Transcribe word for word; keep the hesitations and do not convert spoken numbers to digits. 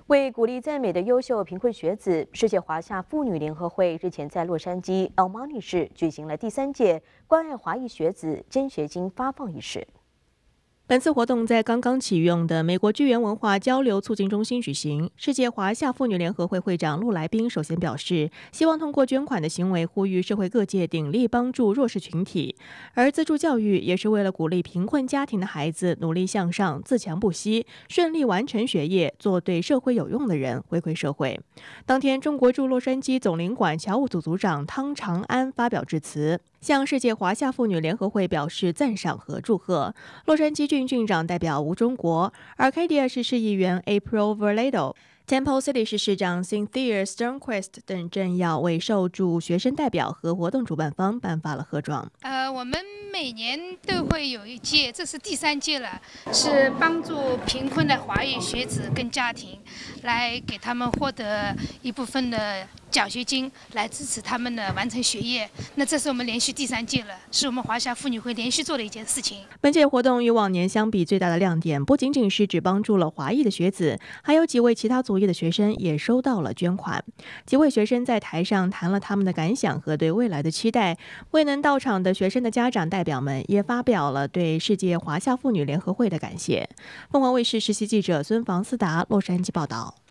为鼓励在美的优秀贫困学子，世界华夏妇女联合会日前在洛杉矶 El Monte 市举行了第三届关爱华裔学子捐学金发放仪式。 本次活动在刚刚启用的美国剧园文化交流促进中心举行。世界华夏妇女联合会会长陆来宾首先表示，希望通过捐款的行为呼吁社会各界鼎力帮助弱势群体，而资助教育也是为了鼓励贫困家庭的孩子努力向上、自强不息，顺利完成学业，做对社会有用的人，回馈社会。当天，中国驻洛杉矶总领馆侨务组组长汤长安发表致辞，向世界华夏妇女联合会表示赞赏和祝贺。洛杉矶郡郡长代表吴中国 ，Arcadia 市市议员 April Verlado。Temple City 市市长 Cynthia Sternquist 等政要为受助学生代表和活动主办方颁发了贺状。 呃，我们每年都会有一届，这是第三届了，是帮助贫困的华裔学子跟家庭，来给他们获得一部分的奖学金，来支持他们的完成学业。那这是我们连续第三届了，是我们华夏妇女会连续做的一件事情。 本届活动与往年相比，最大的亮点不仅仅是只帮助了华裔的学子，还有几位其他族裔的学生也收到了捐款。几位学生在台上谈了他们的感想和对未来的期待。未能到场的学生的家长代表们也发表了对世界华夏妇女联合会的感谢。凤凰卫视实习记者孙房思达洛杉矶报道。